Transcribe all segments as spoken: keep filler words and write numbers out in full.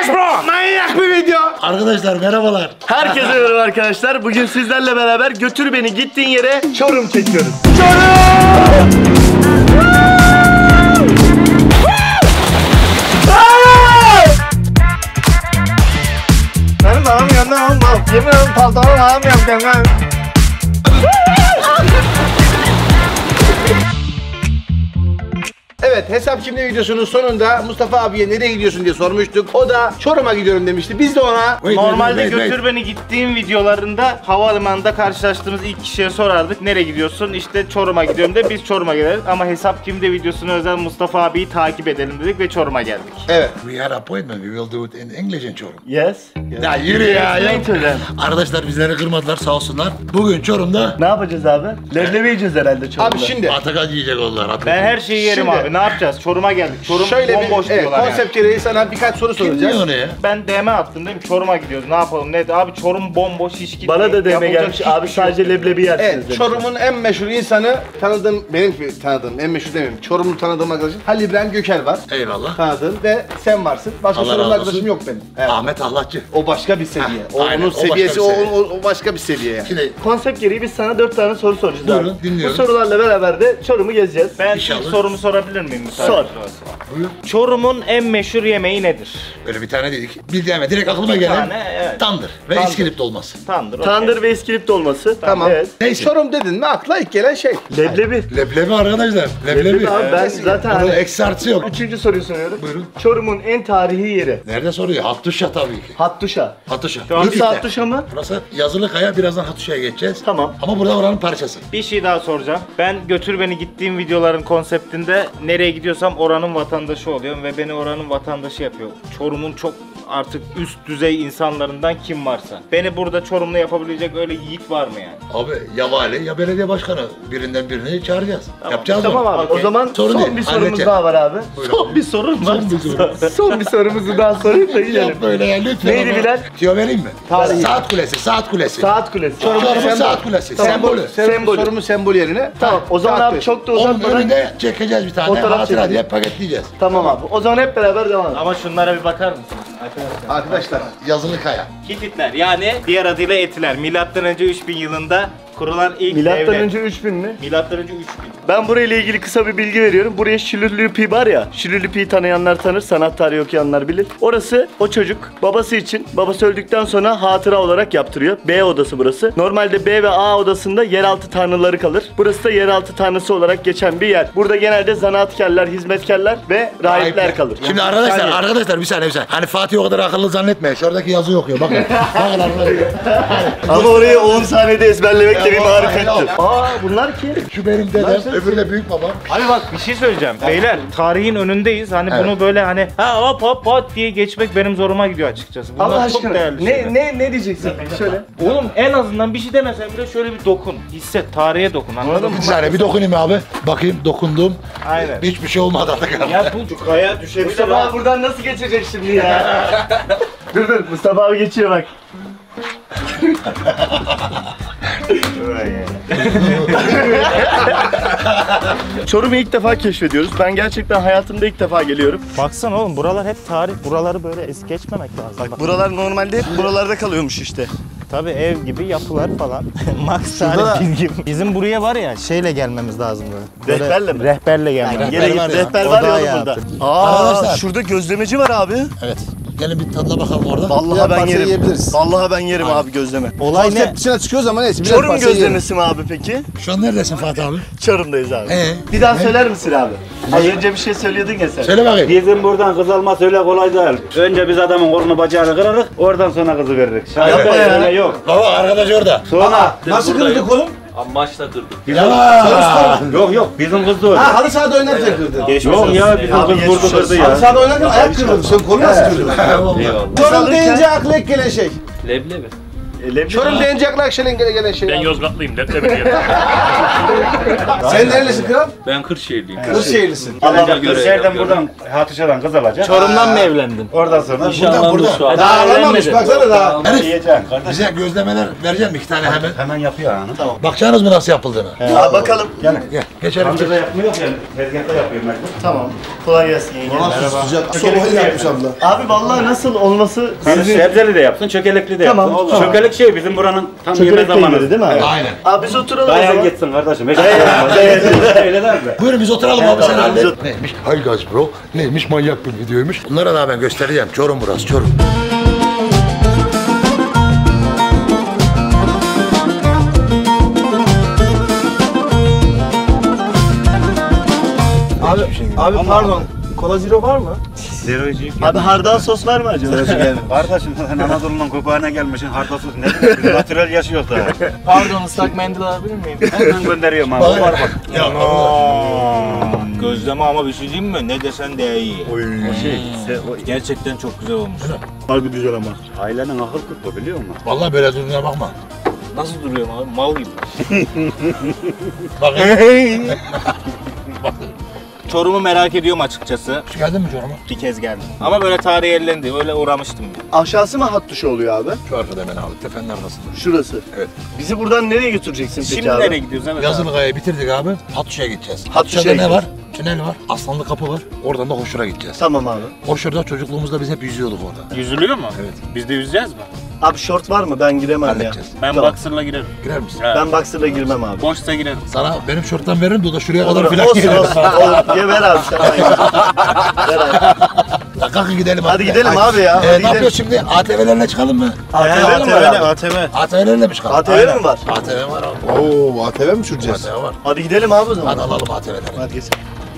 Smash Bro! Manyak bir video! Arkadaşlar merhabalar. Herkese merhaba arkadaşlar. Bugün sizlerle beraber götür beni gittiğin yere Çorum çekiyoruz. Çorum! Benim anam yandan almam. Yemin ederim pantolon alamıyorum kendime. Evet, hesap kimde videosunun sonunda Mustafa abiye nereye gidiyorsun diye sormuştuk. O da Çorum'a gidiyorum demişti. Biz de ona Wait, normalde wait, wait, götür beni gittiğim videolarında havalimanında karşılaştığımız ilk kişiye sorardık. Nereye gidiyorsun? İşte Çorum'a gidiyorum de biz Çorum'a gideriz. Ama hesap kimde videosunu özel Mustafa abiyi takip edelim dedik ve Çorum'a geldik. Evet. We had appointment. We will do it in English in Çorum. Yes. Ya yürü ya. ya. Explain to them. Arkadaşlar bizleri kırmadılar sağ olsunlar. Bugün Çorum'da Ne yapacağız abi? Leblebi yiyeceğiz herhalde Çorum'da. Abi şimdi Atakan yiyecek onlar. Atakan. Ben her şeyi yerim Şimdi- abi. Ne yapacağız? Çorum'a geldik. Çorum şöyle bir bomboş evet, diyorlar yani. konsept gereği sana birkaç soru Kim soracağız. diyor onu ya? Ben D M attım değil mi? Çorum'a gidiyoruz. Ne yapalım? Ne? Abi Çorum bomboş hiç gitmiyor. Bana da D M Yapılacak gelmiş. hiçbir Abi şey yok. sadece leblebi yersiniz Evet, demiş. Çorum'un en meşhur insanı tanıdığım, benim tanıdığım, en meşhur demeyeyim. Çorum'u tanıdığım arkadaşım Halil İbrahim Gökel var. Eyvallah. Tanıdığım ve sen varsın. Başka Allah Çorumlu razı arkadaşım olsun. yok benim. Evet. Ahmet Allahçı. O başka bir seviye. Heh, O, aynen, onun o başka seviyesi, bir o, seviye. o, o başka bir seviye yani. Şimdi Konsept gereği biz sana dört tane soru soracağız Buyurun, abi. dinliyoruz. Bu sorularla beraber de Çorum'u gezeceğiz. Ben İnşallah. ilk sorumu sorabilir miyim? müsaade Sor. ederseniz? buyur. Çorum'un en meşhur yemeği nedir? Böyle bir tane dedik. Bir tane direkt aklıma Bir gelen tane, evet. tandır ve Tandır. iskilip dolması. Tandır. okey. Tandır ve iskilip dolması. Tamam. Evet. Neyse. Çorum dedin mi akla ilk gelen şey. Leblebi. Leblebi arkadaşlar. Leblebi. Leblebi abi ben Evet. zaten Bunun hani eksi artısı yok. üçüncü soruyu soruyorum. Buyurun. Çorum'un en tarihi yeri. Nerede soruyor? Hattuşa tabii ki. Hattuşa. Hattuşa. Burası Lütfik'te. Hattuşa mı? Burası yazılı kaya, birazdan Hattuşa'ya geçeceğiz. Tamam. Ama burada oranın parçası. Bir şey daha soracağım. Ben götür beni gittiğim videoların konseptinde nereye gidiyorsam oranın vatandaşı oluyorum ve beni oranın vatandaşı yapıyor. Çorum'un çok artık üst düzey insanlarından kim varsa. Beni burada Çorumlu yapabilecek öyle yiğit var mı yani? Abi ya vali ya belediye başkanı birinden birini çağıracağız. Tamam. Yapacağız Tamam mı? abi. Okey. O zaman Sorun son değil, bir sorumuz halledeceğim. daha var abi. Buyurun. Son bir sorun var. Son bir soru. Son bir sorumuzu daha sorayım da gidelim. Yap böyle ya lütfen. Neydi ama. Bilal? Tüyo vereyim mi? Tarihi. Saat kulesi, saat kulesi. Saat kulesi. Çorum'un Sembol. saat kulesi. Tamam. Sembolü. Sembolü. Sembolü. Sorumun sembol yerine. Tamam. O zaman Saat abi kulesi. çok da Onun uzatmadan. önünde çekeceğiz bir tane. Fotoğraf Hatıra çekelim. diye paketleyeceğiz. Tamam abi. O zaman hep beraber devam edelim. Ama şunlara bir bakar mısınız? Arkadaşlar. Arkadaşlar. Yazılı kaya. Hititler yani diğer adıyla Etiler. Milattan önce üç bin yılında kurulan ilk Milattan devlet. önce üç bin mi? Milattan önce üç bin. Ben burayla ilgili kısa bir bilgi veriyorum. Buraya Şilürlüpi var ya. Şilürlüpi'yi tanıyanlar tanır, sanat tarihi okuyanlar bilir. Orası o çocuk babası için, babası öldükten sonra hatıra olarak yaptırıyor. B odası burası. Normalde B ve A odasında yeraltı tanrıları kalır. Burası da yeraltı tanrısı olarak geçen bir yer. Burada genelde zanaatkarlar, hizmetkarlar ve rahipler kalır. Şimdi arkadaşlar, Yani- arkadaşlar bir saniye bir saniye. Hani Fatih o kadar akıllı zannetmeyin. Şuradaki yazı okuyor bakın. Bakın arkadaşlar. Ama orayı on saniyede ezberlemek de bir Ya, marifettir. ya. Aa bunlar kim? Şu benim dedem, öbürü de büyük babam. Abi bak bir şey söyleyeceğim. Beyler tarihin önündeyiz. Hani Evet. bunu böyle hani ha hop hop hop diye geçmek benim zoruma gidiyor açıkçası. Bunlar Allah çok aşkına. değerli Ne, şeyler. ne, ne diyeceksin peki? Söyle. Oğlum en azından bir şey demesen bile şöyle bir dokun. Hisset, tarihe dokun anladın mı? Bir saniye bir dokunayım abi. Bakayım dokundum. Aynen. Hiçbir şey olmadı Atakan. Ya bu kaya düşebilir Mustafa ha. abi buradan nasıl geçecek şimdi ya? dur dur Mustafa abi geçiyor bak. Çorum'u ilk defa keşfediyoruz. Ben gerçekten hayatımda ilk defa geliyorum. Baksana oğlum buralar hep tarih. Buraları böyle es geçmemek lazım. Bak buralar normalde hep buralarda kalıyormuş işte. Tabii ev gibi yapılar falan. Max Şurada tarih da- bilgim. Bizim buraya var ya şeyle gelmemiz lazım böyle. Böyle Rehberle mi? Rehberle gelmemiz. Yani Yere git var ya, rehber o var ya daha oğlum iyi burada. yaptı. Aa Arkadaşlar. şurada gözlemeci var abi. Evet. Gelin bir tadına bakalım orada. Vallahi Birer ben parça yerim. yiyebiliriz. Vallahi ben yerim abi gözleme. Olay ne? Konsept dışına çıkıyoruz ama neyse. birer Çorum parça yiyelim. gözlemesi mi abi peki? Şu an neredesin Fatih abi? Çorum'dayız abi. Ee? Bir daha söyler misin abi? Az önce bir şey söylüyordun ya sen. Söyle bakayım. Bizim buradan kız alması öyle kolay değil. Önce biz adamın kolunu bacağını kırarız, oradan sonra kızı veririz. Yapma ya. Öyle yok. Baba arkadaş orada. Sonra Nasıl kırdık oğlum? maçta kırdık. Yalan. Yok yok, bizim kız da öyle. Ha halı sahada oynarken kırdın. Yok ya, bizim Abi kız burada geçmiş kırdı Halı ya. sahada oynarken ayak kırdın. Sen kolu nasıl kırdın? Eyvallah. Çorum deyince akla ilk gelen şey. Leblebi. leblebi. Çorum deyince aklına Akşener'in gene gelen şey. Ben abi. Yozgatlıyım, leblebi diyelim. Sen nerelisin kral? Ben Kırşehirliyim. Kırşehirlisin. Allah Kırşehir'den buradan Hatuşa'dan kız alacak. Çorum'dan mı evlendin? Oradan sonra Buradan buradan. Daha alamamış baksana daha. bunu yiyeceksin kardeş. Bize gözlemeler vereceğim iki tane hemen. Hemen yapıyor yani. Tamam. Bakacaksınız mı nasıl yapıldığını? Aa, bakalım. Gel. Gel geçelim. Amcada yapmıyor yani. Tezgahta yapıyor mecbur. Tamam. Kolay gelsin yenge. Sıcak. Sobayı yapmış abla. Abi vallahi nasıl olması Hani sebzeli de yapsın, çökelekli de Tamam, yapsın. tamam. Çökelek şey bizim buranın tam yeme çökelek zamanı. peyniri değil mi abi? Aynen. Abi biz oturalım o Dayan zaman. gitsin kardeşim. Hiç öyle der mi? Buyurun biz oturalım abi sen tamam, hallet. biz- Neymiş? Haygaz bro. Neymiş? Manyak bir videoymuş. Bunlara da ben göstereceğim. Çorum burası Çorum. Abi, abi pardon. Kola zero var mı? Zerocu. Abi hardal sos var mı acaba? Kardeşim sen Anadolu'nun kopuğuna gelmişsin. Hardasız ne bileyim biz natürel yaşıyoruz da. Pardon, ıslak mendil alabilir miyim? Hemen gönderiyorum abi. Var bak. Ya Allah. Gözleme ama bir şey diyeyim mi? Ne desen de iyi. O şey. Gerçekten çok güzel olmuş. Harbi güzel ama. Ailenin akıl kırpı biliyor musun? Vallahi böyle durduğuna bakma. Nasıl duruyorum abi? Mal gibi. Bakın. Çorum'u merak ediyorum açıkçası. Hoş geldin mi Çorum'a? Bir kez geldim. Ama böyle tarihi yerlendi. Öyle uğramıştım. Aşağısı mı hat dışı oluyor abi? Şu arkada hemen abi. Tepenin arkasında. Şurası. Evet. Bizi buradan nereye götüreceksin peki Şimdi abi? nereye gidiyoruz? Evet abi. Yazılıkaya'yı bitirdik abi. Hatuş'a gideceğiz. Hatuş'a Hatuş'ta ne var? gideceğiz. Tünel var. Aslanlı kapı var. Oradan da Hoşur'a gideceğiz. Tamam abi. Hoşur'da çocukluğumuzda biz hep yüzüyorduk orada. Yüzülüyor mu? Evet. Biz de yüzeceğiz mi? Abi şort var mı? Ben giremem ya. Halledeceğiz. Ben Tamam. boxer'la girerim. Girer misin? Evet. Ben boxer'la girmem abi. Boşsa girerim. Sana benim şorttan veririm de o da şuraya kadar Olur, filan olsun gelir. olsun. Olur. Ye ver abi sen. Ver abi. Ya kalkın gidelim Hadi gidelim abi ya, Ee, hadi ne gidelim. yapıyoruz şimdi? A T V'lerle çıkalım mı? A T V mi var abi? A T V. A T V'lerle mi çıkalım? A T V mi var? A T V var abi. Oo, A T V mi A süreceğiz? T V var. Hadi gidelim abi o zaman. Hadi alalım A T V'leri. Hadi geç.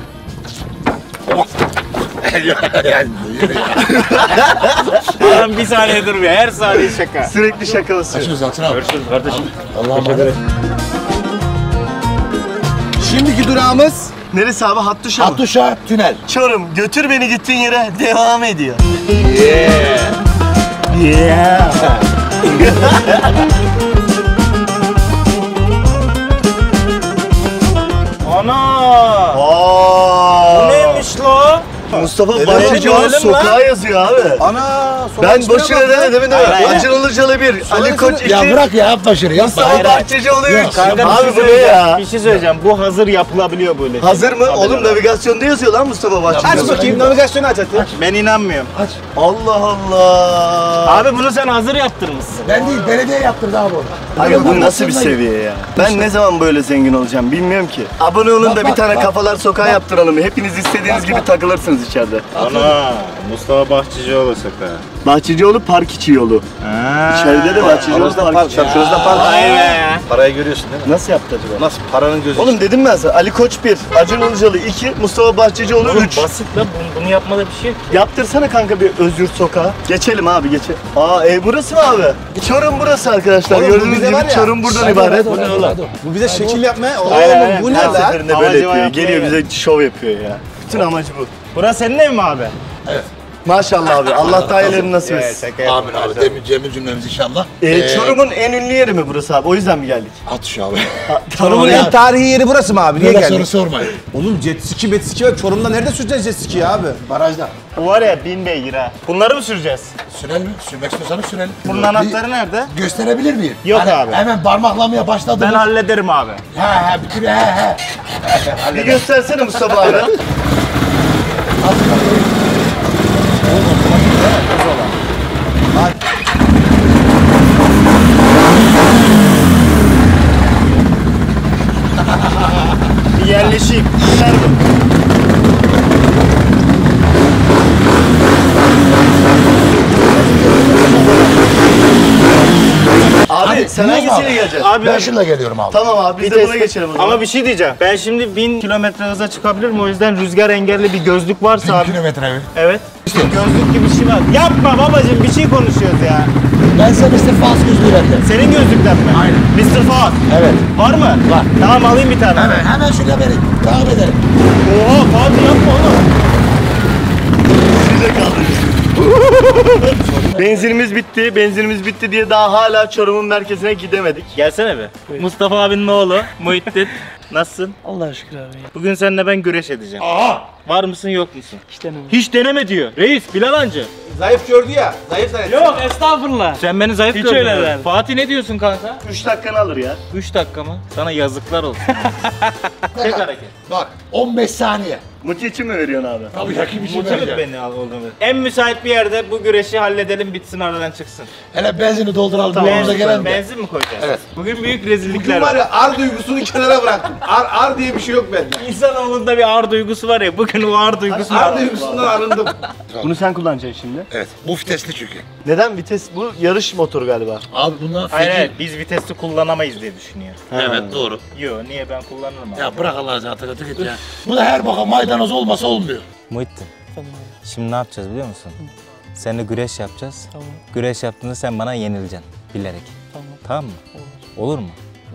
Adam bir saniye durmuyor. Her saniye şaka. Sürekli şakalısın. Görüşürüz Yalçın abi. Görüşürüz kardeşim. Allah'a emanet. Şimdiki durağımız Neresi abi? Hattuşa mı? Hatuş'a tünel. Çorum götür beni gittiğin yere devam ediyor. Yeah. Ana! Aa. Neymiş lo? Mustafa Evet, Bahçecioğlu gördüm sokağa yazıyor abi. ana Ben boşuna demedim değil mi? Hayır. Acın Ilıcalı bir, Ali Koç iki, Ya bırak ya yapma şunu yapma. Mustafa Bahçecioğlu üç. Kanka, Abi bir bu şey ne ya? söyleyeceğim. Bir şey söyleyeceğim. Bu hazır yapılabiliyor böyle. Hazır mı? Oğlum navigasyonda yazıyor lan Mustafa Aç Bahçecioğlu. bakayım navigasyonu aç hadi. Ben inanmıyorum. Allah Allah. Abi bunu sen hazır yaptırmışsın. Ben değil belediye yaptırdı abi onu. Abi bu nasıl bir seviye ya? Ben ne zaman böyle zengin olacağım bilmiyorum ki. Abone olun Bak, da bir bak, tane bak. kafalar sokağa yaptıralım. Hepiniz istediğiniz Bak, gibi bak. takılırsınız içeride. Ana! Mustafa Bahçecioğlu sokağı. Bahçecioğlu park içi yolu. İçeride de Bahçecioğlu park içi. Şurada park. Vay be! Parayı görüyorsun değil mi? Nasıl yaptı acaba? Nasıl paranın gözü? Oğlum dedim ben sana Ali Koç bir, Acun Ilıcalı iki, Mustafa Bahçecioğlu Oğlum üç. basit lan. Bunu, bunu yapmada bir şey yok ki. Yaptırsana kanka bir Özgür Sokağı. Geçelim abi geçelim. Aa ev burası mı abi? Çorum burası arkadaşlar. Oğlum, bu Gördüğünüz bize gibi var ya, Çorum buradan ibaret. Bu ne ulan? Bu bize şekil yapmaya. Oğlum Aynen, aynen. bu ne Her lan? seferinde böyle Amacı yapıyor. yapmaya Geliyor gel. bize şov yapıyor ya. Bütün amacı bu. Burası senin ev mi abi? Maşallah abi. Allah dairelerini nasip etsin. Amin abi. Demin Cemil cümlemiz inşallah. Ee, Çorum'un en ünlü yeri mi burası abi? O yüzden mi geldik? Hatuş abi. Çorum'un en tarihi yeri burası mı abi? Niye Böyle soru geldik? sormayın. Oğlum jet ski, bet ski var. Çorum'da nerede süreceğiz jet ski'yi abi? Barajda. O var ya bin beygir ha. Bunları mı süreceğiz? Sürelim mi? Sürmek istiyorsanız sürelim. Bunun anahtarı nerede? Bir gösterebilir miyim? Yok Hani abi. Hemen parmaklamaya başladınız. Ben hallederim abi. He he bütün he he. Bir göstersene Mustafa abi. Bir yerleşik. Bunlar mı? Abi sen dinliyoruz hangisiyle abi. geleceksin? Abi Ben şununla geliyorum abi. Tamam abi biz de buna geçelim o zaman. Ama bir şey diyeceğim. Ben şimdi bin kilometre hıza çıkabilirim. O yüzden rüzgar engelli bir gözlük varsa Bir abi. kilometre mi? Evet. İşte gözlük gibi bir şey var. Yapma babacığım, bir şey konuşuyoruz ya. Ben sana mister Faz gözlüğü verdim. Senin gözlükten mi? Aynen. mister Fuat. Evet. Var mı? Var. Tamam, alayım bir tane. Hemen hemen şuraya verin. Takip edelim. Oha Fuat, yapma oğlum. Size kaldı. Benzinimiz bitti, benzinimiz bitti diye daha hala Çorum'un merkezine gidemedik. Gelsene be. Mustafa abinin oğlu Muhittin. Nasılsın? Allah'a şükür abi. Bugün seninle ben güreş edeceğim. Aha! Var mısın yok musun? Hiç denemem. Hiç deneme diyor. Reis Bilal Hancı. Zayıf gördü ya. Zayıf zannetsin. Yok estağfurullah. Sen beni zayıf Hiç gördün. öyle ya. der. Fatih ne diyorsun kanka? üç dakikanı alır ya. üç dakika mı? Sana yazıklar olsun. Tek hareket. Bak on beş saniye. Muti için mi veriyorsun abi? Tabii rakip için Mutlu vereceğim. beni al olduğunu. En müsait bir yerde bu güreşi halledelim bitsin aradan çıksın. Hele benzini dolduralım yolumuza gelen de. Benzin mi koyacağız? Evet. Bugün büyük rezillikler Bugün var var. ya ar duygusunu kenara bıraktım. Ar, ar diye bir şey yok bende. İnsanoğlunda bir ağır duygusu var ya. Bugün o ağır duygusu Ar var. duygusundan arındım. Bunu sen kullanacaksın şimdi. Evet. Bu vitesli çünkü. Neden? Vites bu yarış motoru galiba. Abi bunlar Hayır feci. hayır biz vitesli kullanamayız diye düşünüyor. Evet doğru. Yo niye ben kullanırım abi. Ya bırak Allah'ını zaten öte git ya. Bu da her baka maydanoz olmasa olmuyor. Muhittin, şimdi ne yapacağız biliyor musun? Seninle güreş yapacağız. Tamam. Güreş yaptığında sen bana yenileceksin bilerek. Tamam. Tamam mı? Olur. Olur mu?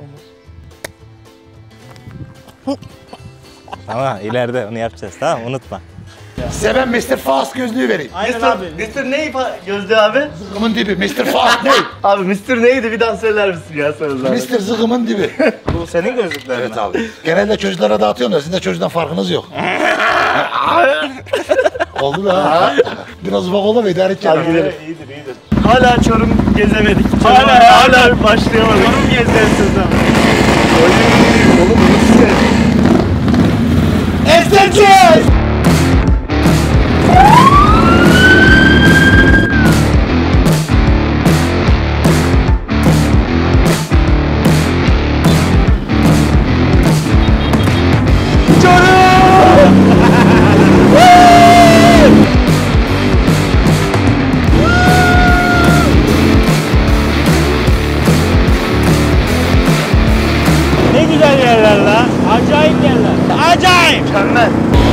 Olur. Tamam, ileride onu yapacağız. Tamam, unutma. Size ben mister Fast gözlüğü vereyim. Aynen Mister abi. Mister neyi fa- Gözde abi? Zıgımın dibi. mister Fast ne? Abi Mister neydi? Bir daha söyler misin ya sana zaten? mister Zıgımın dibi. Bu senin gözlüklerin. Evet abi. Genelde çocuklara dağıtıyorum da sizin de çocuktan farkınız yok. Oldu da ha. Biraz ufak olur mu? İdare edeceğim. Hadi gidelim. İyidir iyidir. Hala Çorum gezemedik. Hala hala başlayamadık. Çorum gezeceğiz abi. Oğlum bu işte. Esteteceğiz. Ne güzel yerler la. Acayip yerler. Acayip. Mükemmel.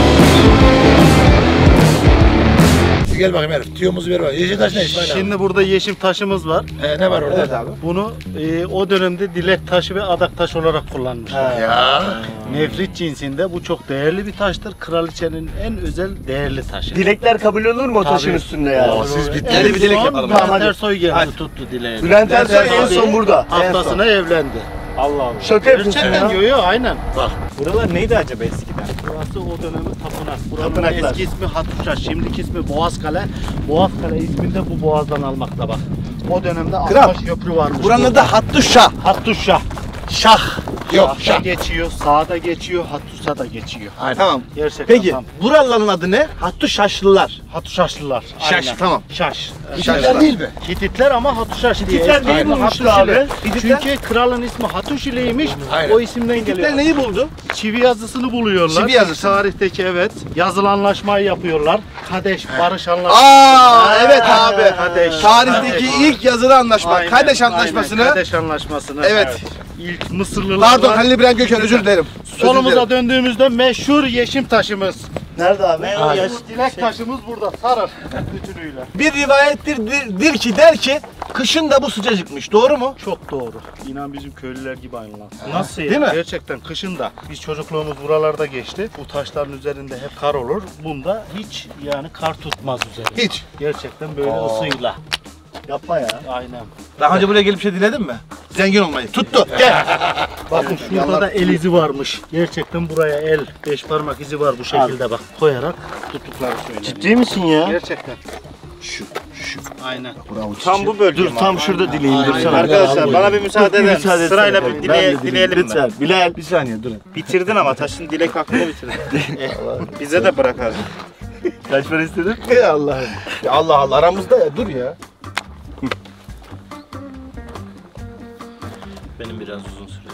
Gel bakayım herif. Tüyomuzu ver bakayım. Yeşil taş ne İsmail abi? Şimdi burada yeşim taşımız var. Ee, ne var orada? Evet abi. Bunu e, o dönemde dilek taşı ve adak taşı olarak kullanmışlar. Ya. Nefrit cinsinde bu çok değerli bir taştır. Kraliçenin en özel değerli taşı. Dilekler kabul olur mu o taşın Tabii. üstünde ya? Oo, siz bitti. Hadi bir dilek yapalım. Bülent Hadi. Ersoy geldi Hadi. tuttu dileğini. Bülent Ersoy en Ersoy son burada. Haftasına evlendi. Allah Allah. Şaka yapıyorsun Gerçekten ya. yo yo aynen. Buralar neydi acaba eskiden? Burası o dönemin tapınak. Buranın Tapınaklar. eski ismi Hatuşa, şimdiki ismi Boğazkale. Boğazkale ismini de bu boğazdan almakta bak. O dönemde Kral, Akbaş köprü varmış. Buranın adı Hattuşa. Hattuşa. Şah. Yok Şah şah. geçiyor, sağda geçiyor, Hattuşa da geçiyor. Tamam. Gerçekten Peki tam. buraların adı ne? Hattuşaşlılar. Hatuşaşlılar. Şaş, Aynen. tamam. Şaş. Hititler değil mi? Hititler ama Hatuşaş diye. Hititler neyi Aynen. bulmuşlar Hatuşile. abi? Hititler- Çünkü kralın ismi Hatuşile'ymiş. Aynen. O isimden geliyor. Hititler neyi buldu? Çivi yazısını buluyorlar. Çivi yazısı. Tarihteki evet. Yazılı anlaşmayı yapıyorlar. Kadeş, barış anlaşması. Aa evet abi. Kadeş. Tarihteki ilk yazılı anlaşma. Aynen, Kadeş aynen. Anlaşması'nı. Kadeş anlaşmasını. Evet. İlk Mısırlılarla. Pardon Halil İbrahim Gökhan özür dilerim. Özür Solumuza dilerim. döndüğümüzde meşhur yeşim taşımız. Nerede abi? O yaş, dilek taşımız burada sarır bütünüyle. Bir rivayettir dir, dir ki der ki kışın da bu sıcacıkmış. Doğru mu? Çok doğru. İnan bizim köylüler gibi aynı lan. Nasıl ya? Değil mi? Gerçekten kışın da. Biz çocukluğumuz buralarda geçti. Bu taşların üzerinde hep kar olur. Bunda hiç yani kar tutmaz üzerinde. Hiç. Gerçekten böyle ısıyla. Yapma ya. Aynen. Daha önce buraya gelip şey diledin mi? Zengin olmayı. Tuttu. Gel. Bakın şurada da el izi varmış. Gerçekten buraya el, beş parmak izi var bu şekilde bak. Koyarak tuttukları söyleniyor. Ciddi misin ya? Gerçekten. Şu, şu. Aynen. Tam bu bölge Dur mi? tam şurada dileyim dursana. Arkadaşlar bana bir müsaade Bir eder müsaade misin? Sırayla etsene. bir Ben de dile, dileyim. dileyelim mi? Lütfen. Bilal. Bir saniye durun. Bitirdin ama taşın dilek hakkını bitirdin. Eh, Bize de bırak abi. Kaç para istedin? Ey Allah'ım. Ya Allah Allah aramızda ya dur ya. Benim biraz uzun süre.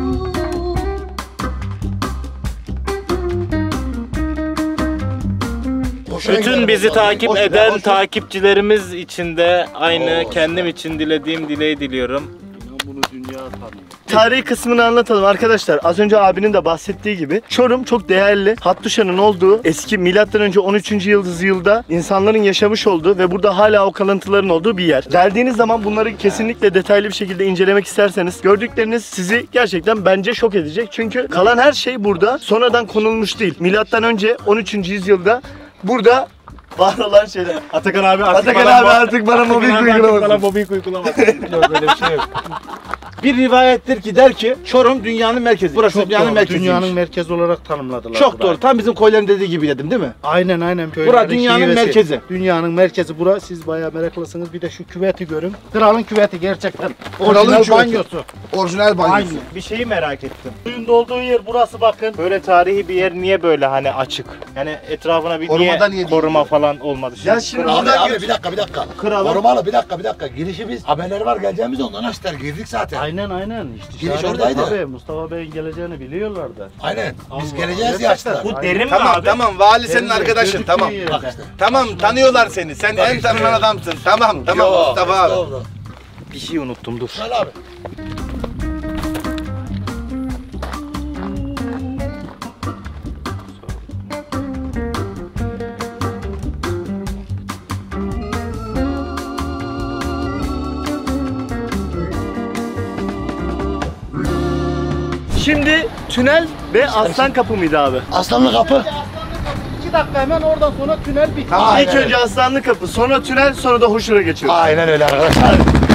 Bütün bizi takip Boş ver, eden boş ver. takipçilerimiz için de aynı kendim için dilediğim dileği diliyorum. İnan bunu dünya tanıyor. Tarihi kısmını anlatalım arkadaşlar. Az önce abinin de bahsettiği gibi Çorum çok değerli. Hattuşa'nın olduğu eski milattan önce on üçüncü yılda insanların yaşamış olduğu ve burada hala o kalıntıların olduğu bir yer. Geldiğiniz zaman bunları kesinlikle detaylı bir şekilde incelemek isterseniz gördükleriniz sizi gerçekten bence şok edecek. Çünkü kalan her şey burada sonradan konulmuş değil. Milattan önce on üçüncü yüzyılda burada Var olan şeyler. Atakan abi artık Atakan bana abi artık bana mobil uygulamasın. Bana mobil uygulamasın. Yok öyle bir şey yok. Bir rivayettir ki der ki Çorum dünyanın merkezi. Burası Çok dünyanın doğru. merkeziymiş. Dünyanın merkezi olarak tanımladılar. Çok burayı. doğru. Tam bizim koyların dediği gibi dedim değil mi? Aynen aynen. Bura Köylerin dünyanın şivesi. merkezi. Dünyanın merkezi bura. Siz bayağı meraklısınız. Bir de şu küveti görün. Kralın küveti gerçekten. Kralın Orijinal küveti. banyosu. Orijinal banyosu. Aynı. Bir şeyi merak ettim. Suyun olduğu yer burası bakın. Böyle tarihi bir yer niye böyle hani açık? Yani etrafına bir Korumada niye, niye değil? koruma falan olmadı? Ya şimdi Abi, buradan abi gir- bir dakika bir dakika. Kralın- Korumalı bir dakika bir dakika. Girişi biz haberleri var geleceğimiz ondan açtılar girdik zaten. Aynen aynen. İşte Giriş oradaydı. Tabii Mustafa Bey'in geleceğini biliyorlardı. Aynen. Biz Allah. geleceğiz diye açtılar. Bu derin mi Tamam abi? tamam vali senin Evet, arkadaşın gözüktüğü tamam. yerde. Bak işte. Tamam tanıyorlar seni. Sen en tanınan adamsın. Tamam tamam Yo, Mustafa abi. estağfurullah. Bir şey unuttum dur. Söyle abi. Şimdi tünel ve aslan kapı mıydı abi? Aslanlı kapı. İki dakika hemen oradan sonra tünel bitti. Tamam. İlk önce aslanlı kapı, sonra tünel, sonra da hoşura geçiyoruz. Aynen öyle arkadaşlar.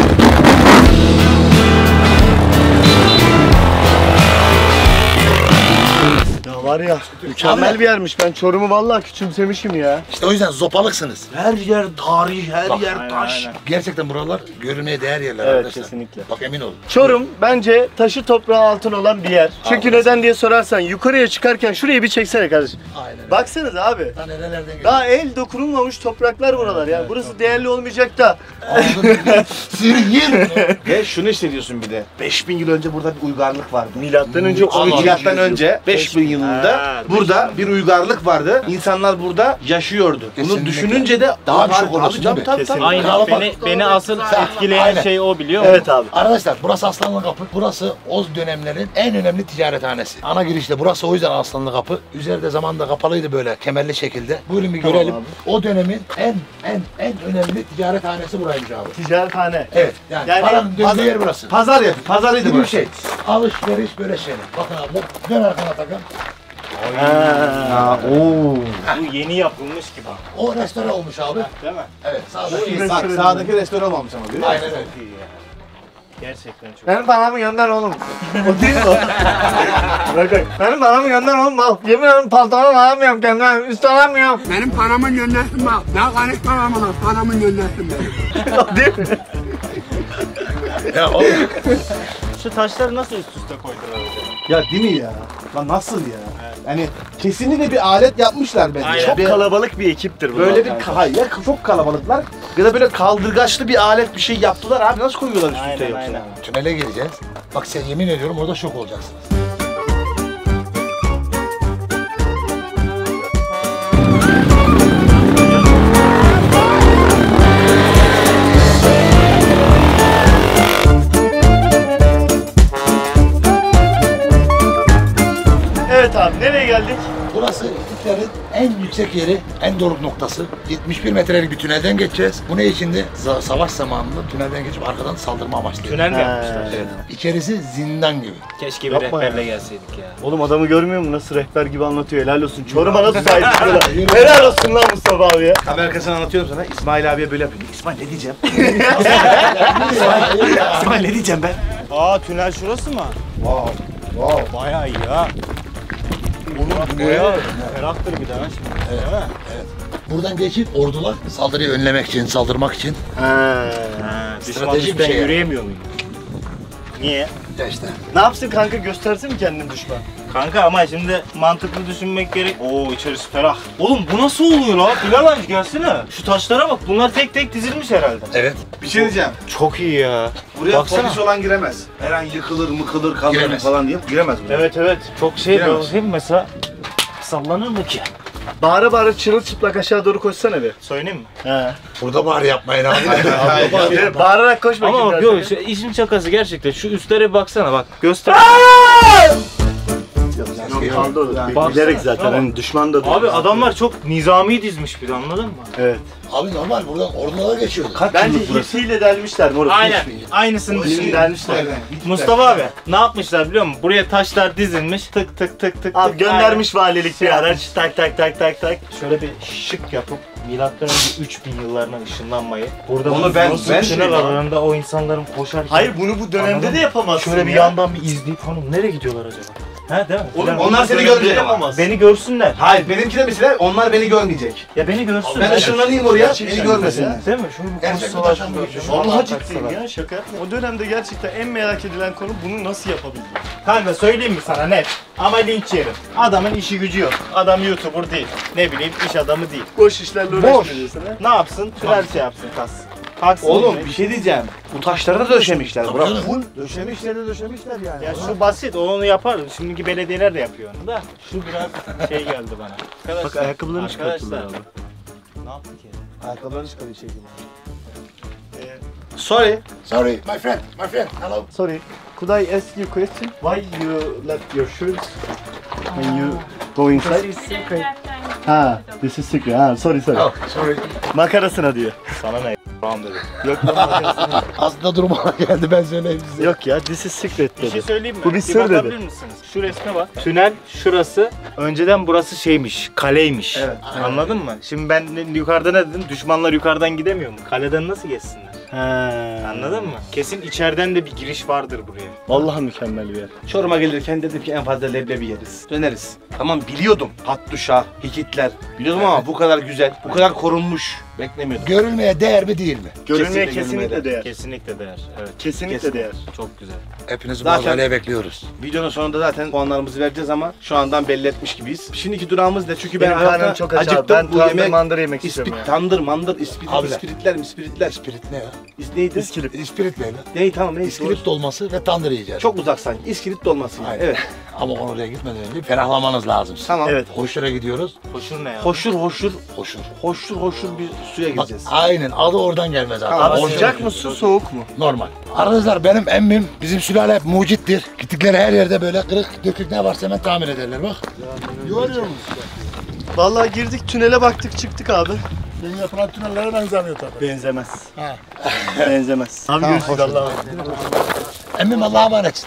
Ya var ya mükemmel bir yermiş. Ben Çorum'u vallahi küçümsemişim ya. İşte o yüzden zopalıksınız. Her yer tarih, her yer aynen, taş. aynen. Gerçekten buralar görülmeye değer yerler Evet, arkadaşlar. kesinlikle. Bak emin olun. Çorum bence taşı toprağı altın olan bir yer. Çünkü neden diye sorarsan yukarıya çıkarken şurayı bir çeksene kardeşim. Aynen. Baksanıza abi. Daha nerelerden geliyor. Daha el dokunulmamış topraklar buralar yani. Burası değerli olmayacak da. Sürün yer. Ve şunu hissediyorsun bir de. beş bin yıl önce burada bir uygarlık vardı. Milattan önce on üçüncü Milattan yüzyıl. önce beş bin yılında Ha, burada bir uygarlık vardı. İnsanlar burada yaşıyordu. Bunu Kesinlikle. düşününce de Daha bir Tabii, şok oluyorsun tabii, değil mi? tabii, tabii. Kesinlikle. Aynen. Krala Beni, bak. beni asıl etkileyen Aynen. şey o biliyor musun? Evet abi. Arkadaşlar burası Aslanlı Kapı. Burası o dönemlerin en önemli ticarethanesi. Ana girişte burası o yüzden Aslanlı Kapı. Üzerinde zamanında kapalıydı böyle kemerli şekilde. Buyurun bir görelim. O dönemin en en en önemli ticarethanesi buraymış abi. Ticarethane. Evet. Yani, Yani paranın döndüğü yer burası. Pazar yap, pazarıydı Gibi bir burası. şey. Alışveriş böyle şeyler. Bakın abi dön arkana Atakan. Ha, oo. Bu yeni yapılmış gibi. O restoran olmuş abi. Değil mi? Evet sağda. Bak sağdaki restoran olmamış ama görüyor musun? Aynen öyle. Gerçekten çok. Benim paramı gönder oğlum. O değil mi o? Bak bak. Benim paramı gönder oğlum. Al. Yemin ederim pantolon alamıyorum kendime. Üst alamıyorum. Benim paramı göndersin bak. Ne karışma bana. Paramı göndersin benim. O değil mi? Ya oğlum. Şu taşları nasıl üst üste koydular acaba? Ya değil mi ya? Lan nasıl ya? Yani kesinlikle bir alet yapmışlar bence. Aynen. Çok Bir- kalabalık bir ekiptir bunlar. Böyle bir hayır ya çok kalabalıklar ya da böyle kaldırgaçlı bir alet bir şey yaptılar abi nasıl koyuyorlar üst üste Aynen yoksa? aynen. Tünele gireceğiz. Bak sen yemin ediyorum orada şok olacaksınız. Evet abi nereye geldik? Burası İstiklال'in en yüksek yeri, en doruk noktası. yetmiş bir metrelik bir tünelden geçeceğiz. Bu ne içindi? Za- savaş zamanında tünelden geçip arkadan saldırma amaçlı. Tünel mi Ha. yapmışlar? Evet. İçerisi zindan gibi. Keşke bir Yapma rehberle ya. gelseydik ya. Oğlum adamı görmüyor musun? Nasıl rehber gibi anlatıyor. Helal olsun. Çorum'a nasıl sahip çıkıyorlar? Helal olsun lan Mustafa abi ya. Kamera arkasından anlatıyorum sana İsmail abiye böyle yapıyorum. İsmail ne diyeceğim? İsmail ne diyeceğim ben? Aa tünel şurası mı? Wow. Wow. Bayağı iyi ha. Oğlum bayağı ferahtır bir daha şimdi. Değil mi? Buradan geçip ordular saldırıyı önlemek için, saldırmak için. Ha. Ha, düşman Stratejik bir üstten şey yani. yürüyemiyor muyum? Niye? Ya işte. Ne yapsın kanka göstersin mi kendini düşman? Kanka ama şimdi mantıklı düşünmek gerek. Oo içerisi ferah. Oğlum bu nasıl oluyor lan? Bilal abi gelsene. Şu taşlara bak. Bunlar tek tek dizilmiş herhalde. Evet. Bir şey diyeceğim. Çok iyi ya. Buraya Baksana. polis olan giremez. Her an yıkılır mıkılır kalır Giremez. falan diye giremez buraya. Evet evet. Çok şey Giremez. böyle değil mi mesela? Sallanır mı ki? Bağıra bağıra çırılçıplak aşağı doğru koşsana bir. Söyleyeyim mi? He. Burada bari yapmayın abi. Evet, bağırarak koş bakayım. Ama bak biraz. yok şu işin şakası gerçekten. Şu üstlere bir baksana bak. Göster. Yok, kaldı o. Yani. Bi- Bilerek zaten hani düşman da değil. Abi adamlar çok nizami dizmiş bir de anladın mı? Evet. Abi normal buradan ordulara geçiyordu. Bence hipsiyle delmişler moruk. Aynen. Hiçbir- Aynısını Bizim düşün. delmişler. Mustafa abi ne yapmışlar biliyor musun? Buraya taşlar dizilmiş. Tık tık tık tık. Abi tık. göndermiş valilik bir araç. Tak tak tak tak tak. Aynen. Şöyle bir şık yapıp milattan önce üç bin yıllarına ışınlanmayı. Burada Onu bu ben- Yunus'un ben- tünel aralarında o insanların koşarken. Hayır bunu bu dönemde Anladın de mı? yapamazsın Şöyle bir ya. yandan bir izleyip hanım nereye gidiyorlar acaba? He değil mi? Oğlum Falan. onlar seni dönemde görmeyecek ama. yapamazsın. Beni görsünler. Hayır benimki de mesela onlar beni görmeyecek. Ya beni görsünler. Ben ışınlanayım oraya, Gerçekten beni görmesinler. Değil mi? Şöyle bir Gerçekten koşsalar yaşam şurada, görüyorum. şuradan Vallahi kalksalar. ciddiyim ya şaka yapma. O dönemde gerçekten en merak edilen konu bunu nasıl yapabildi? Kanka söyleyeyim mi sana net? Ama linç yerim. Adamın işi gücü yok. Adam YouTuber değil. Ne bileyim iş adamı değil. Boş işlerle uğraşmıyorsun ha. Ne yapsın? Tünel şey yapsın kas. Kalksın Oğlum yine. bir şey diyeceğim. Bu taşları da döşemişler. Bırak. canım. Full döşemişler de döşemişler yani. Ya şu basit, o onu yapar. Şimdiki belediyeler de yapıyor onu da. Şu biraz şey geldi bana. Arkadaşlar, Bak ayakkabılarını çıkarttılar arkadaşlar, abi. Ne yaptık ya? Ayakkabılarını çıkarıyor şey gibi. Sorry. Sorry, my friend, my friend. Hello. Sorry, could I ask you a question? Why you left your shoes when you go inside? Ha, this is secret. Ha, sorry sorry. Oh, sorry. Makarasına diyor. Sana ne? Tamam dedim. Yok lan makarasına. Aslında duruma geldi ben söyleyeyim size. Yok ya, this is secret Bir şey dedi. söyleyeyim mi? Bu bir sır dedi. bakabilir misiniz? Şu resme bak. Tünel şurası. Önceden burası şeymiş, kaleymiş. Evet. Anladın mı? Şimdi ben de- yukarıda ne dedim? Düşmanlar yukarıdan gidemiyor mu? Kaleden nasıl geçsinler? Ha. Anladın mı? Kesin içeriden de bir giriş vardır buraya. Vallahi mükemmel bir yer. Çorum'a gelirken dedim ki en fazla leblebi yeriz. Döneriz. Tamam biliyordum. Hattuşa, Hititler. Biliyordum ama bu kadar güzel, bu kadar korunmuş beklemiyordum. Görülmeye değer mi değil mi? Görülmeye Kesinlikle kesinlikle görülmeye değer. Kesinlikle değer. Evet. Kesinlikle Kesin. değer. Çok güzel. Hepinizi Zaten- Zaten... bekliyoruz. Videonun sonunda zaten puanlarımızı vereceğiz ama şu andan belli etmiş gibiyiz. Şimdiki durağımız ne? Çünkü ben Benim karnım hayatımda çok aç abi. acıktım. Ben Bu tandır yemek mandır yemek istiyorum İspit, ya. tandır, mandır, ispirit, Abiler. ispiritler mi? İspiritler. İspirit ne ya? İs neydi? İskilip. İspirit ne lan? Ney tamam neydi? İskirit dolması ve tandır yiyeceğiz. Çok uzak sanki. İskirit dolması. Yani. Aynen. Evet. Ama oraya gitmeden önce ferahlamanız lazım. Tamam. Evet. Hoşura gidiyoruz. Hoşur ne ya? Hoşur hoşur Hoşur. hoşur hoşur bir suya Bak, gireceğiz. aynen adı oradan gelmez zaten. Tamam, Hoşura Sıcak mı gidiyoruz. su soğuk mu? Normal. Arkadaşlar benim emmim bizim sülale hep mucittir. Gittikleri her yerde böyle kırık dökük ne varsa hemen tamir ederler bak. Görüyor musun? Vallahi girdik tünele baktık çıktık abi. Benim yapılan tünellere benzemiyor tabii. Benzemez. Ha. Benzemez. Abi görüşürüz Allah'a emanet. Emmim Allah'a emanet.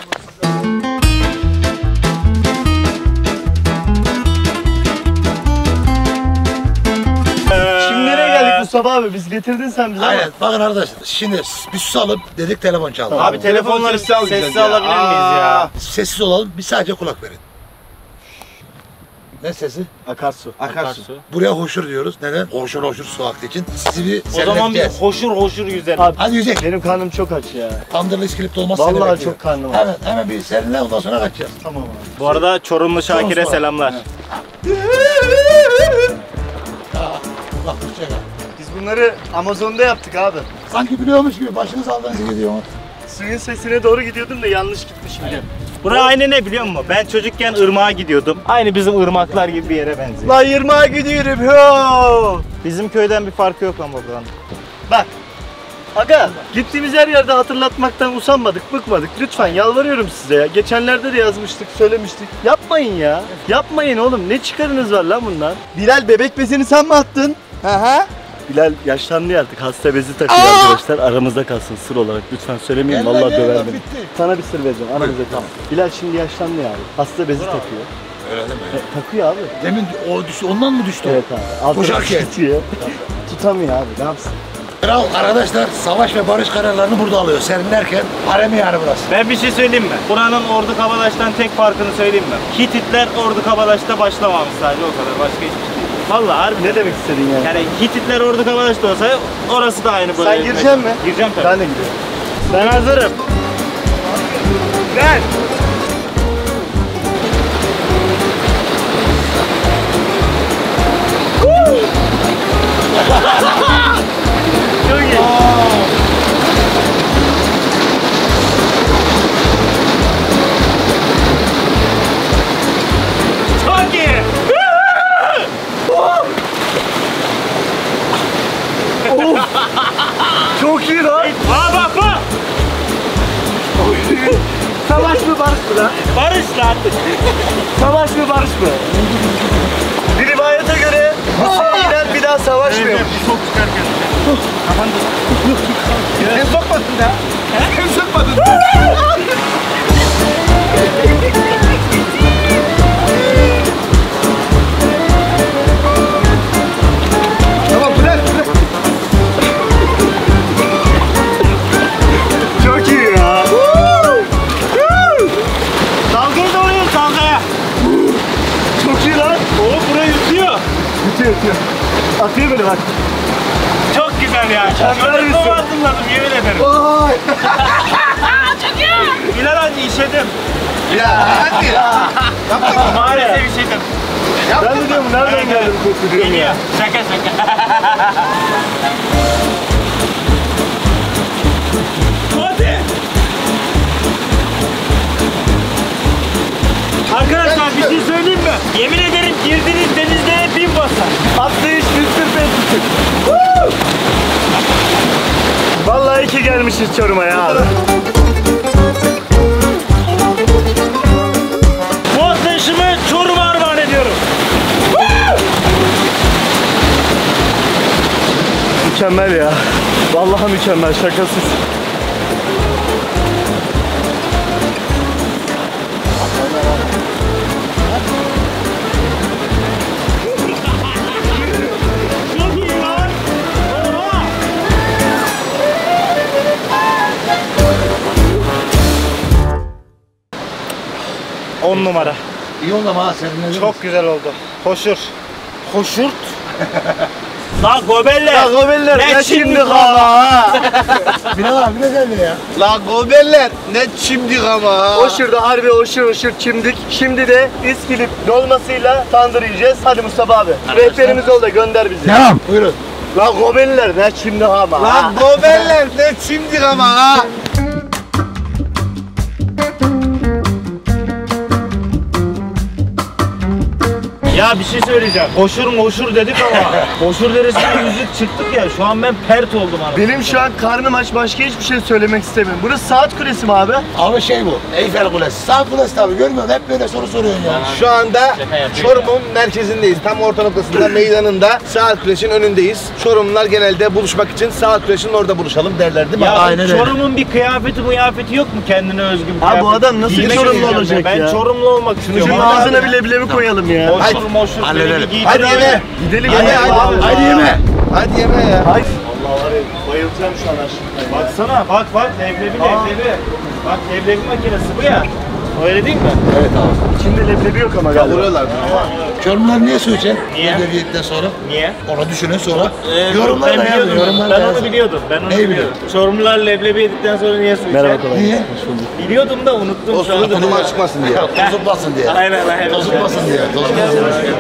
Şimdi nereye geldik Mustafa abi? Biz getirdin sen bizi ama. Aynen. Bakın arkadaşlar şimdi bir susalım dedik telefon çaldı. Abi telefonları sessiz alacağız sessiz ya. alabilir miyiz ya? Sessiz olalım bir sadece kulak verin. Ne sesi? Akarsu. Akarsu. Buraya hoşur diyoruz. Neden? Hoşur hoşur su aktığı için. Sizi bir O zaman bir serinleteceğiz. hoşur hoşur yüzelim. Abi, Hadi yüzek. benim karnım çok aç ya. Tandırlı iskilip dolması Vallahi seni bekliyor. çok karnım aç. Hemen, hemen bir serinle ondan sonra kaçacağız. Tamam abi. Bu arada Çorumlu Şakir'e Çorum selamlar. Aa, bak hoşça kal. Biz bunları Amazon'da yaptık abi. Sanki biliyormuş gibi başınız aldığınız gidiyor. Suyun sesine doğru gidiyordum da yanlış gitmişim. Ya. Burası aynı ne biliyor musun? Ben çocukken ırmağa gidiyordum. Aynı bizim ırmaklar gibi bir yere benziyor. Lan yirmiye gidiyorum. Yo! Bizim köyden bir farkı yok ama buranın. Bak. Aga gittiğimiz her yerde hatırlatmaktan usanmadık, bıkmadık. Lütfen yalvarıyorum size ya. Geçenlerde de yazmıştık, söylemiştik. Yapmayın ya. Yapmayın oğlum. Ne çıkarınız var lan bundan? Bilal bebek bezini sen mi attın? Hı hı. Bilal yaşlandı artık. Hasta bezi takıyor arkadaşlar. Aramızda kalsın sır olarak. Lütfen söylemeyin. Vallahi döver beni. Sana bir sır vereceğim. Aramızda kalsın. Bilal şimdi yaşlandı ya abi. Hasta bezi takıyor. Öyle değil mi? E, takıyor abi. Demin o düştü, ondan mı düştü? Evet abi. Altına Koşarken. tutuyor. Tutamıyor abi. Ne yapsın? Kral arkadaşlar savaş ve barış kararlarını burada alıyor. Serinlerken haremi yani burası. Ben bir şey söyleyeyim mi? Buranın Ordu Kabadaş'tan tek farkını söyleyeyim mi? Hititler Ordu Kabadaş'ta başlamamış sadece o kadar. Başka hiçbir şey değil. Vallahi harbi. Ne demek istedin yani? Yani Hititler Ordu Kabadaş'ta olsa orası da aynı böyle. Sen gireceksin mi? Gireceğim tabii. Ben de gidiyorum. Ben hazırım. Gel. Çok iyi. Çok iyi. Çok iyi lan. Aa bak bak. Savaş mı barış mı lan? Barış lan. Savaş mı barış mı? Bir rivayete göre Mısır'a inen bir daha savaşmıyor. Çok çıkarken. Sen sokmadın da. Sen sokmadın da. atıyor. Atıyor böyle bak. Çok güzel ya. Mükemmel Şöyle misin? kova hatırladım yemin ederim. Vay. Bilal hadi işedim. Ya hadi. Yaptın mı? Maalesef işedim. Ben de diyorum nereden geldi bu koku diyorum Geliyor. ya. Şaka şaka. Hadi. Arkadaşlar bir şey söyleyeyim mi? Yemin ederim girdiğiniz denizde bin basar. Atlayış Mister Patrick. Vallahi iyi ki gelmişiz Çorum'a ya abi. Bu atlayışımı Çorum'a armağan ediyorum. Mükemmel ya. Vallahi mükemmel, şakasız. Çok iyi lan. Oha. On numara. İyi oldu ama ha seninle. Çok güzel oldu. Hoşur. Hoşurt. La gobeller. La gobeller Ne ne şimdi şimdi kama? ama. Bilal abi ne geldi ya? La gobeller ne şimdi ama. O şurada harbi oşur oşur çimdik. Şimdi de İskilip dolmasıyla tandır yiyeceğiz. Hadi Mustafa abi. Rehberimiz ol da gönder bizi. Devam. Buyurun. La gobeller ne şimdi ama. La gobeller ne şimdi ama. Ya bir şey söyleyeceğim. Hoşur moşur dedik ama hoşur derisine yüzük çıktık ya. Şu an ben pert oldum abi. Benim şu an karnım aç, başka hiçbir şey söylemek istemiyorum. Burası saat kulesi mi abi? Abi şey bu. Eyfel Kulesi. Sağ Kulesi tabii görmüyorsun. Hep böyle soru soruyorsun ya. Şu anda Çorum'un merkezindeyiz. Tam orta noktasında, meydanında. Saat Kulesi'nin önündeyiz. Çorumlular genelde buluşmak için Saat Kulesi'nin orada buluşalım derler değil mi? Ya Aynen öyle. Çorum'un bir kıyafeti mıyafeti yok mu kendine özgü bir Abi kıyafet? bu adam nasıl Giymek Çorumlu isteyeceğim olacak ben. ya? Ben Çorumlu olmak istiyorum. Şunun abi. ağzına bir leblebi koyalım ya. Hoşur moşur beni halledelim. bir giydir Hadi abi. yeme. Gidelim Hadi ya. hadi. Allah. Haydi yeme. Hadi yeme ya. Hayır. Allah var ya, bayılacağım şu an aşkına. Baksana bak bak leblebi leblebi. Bak leblebi makinesi bu ya. Öyle değil mi? Evet abi. İçinde leblebi yok ama galiba. Vuruyorlar. Çorumlar niye su içen? Niye? Ödeviyitten sonra. Niye? Onu düşünün sonra. Ee, Yorumlar ben da yazın. biliyordum. Yorumlar da Ben onu yazın. biliyordum. Ben onu Neyi biliyordum. Çorumlular leblebi yedikten sonra niye su içer? Merhaba kolay. Niye? Biliyordum da unuttum O şu an. suyun duman çıkmasın diye. Tozutmasın diye. Aynen aynen. Tozutmasın diye. Tozutmasın diye.